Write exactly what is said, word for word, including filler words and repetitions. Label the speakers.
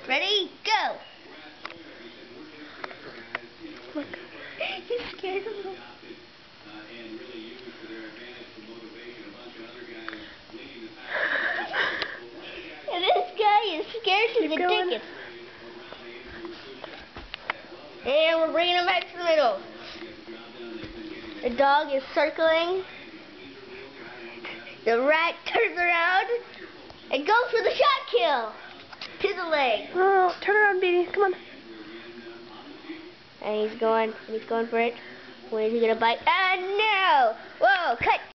Speaker 1: Ready? Go! Look. He's scared of him. And this guy is scared to the dickens. And we're bringing him back to the middle. The dog is circling. The rat turns around and goes for the shot kill. To the leg.
Speaker 2: Oh, turn around, baby. Come on.
Speaker 1: And he's going, he's going for it. When is he gonna bite? Ah, no! Whoa, cut!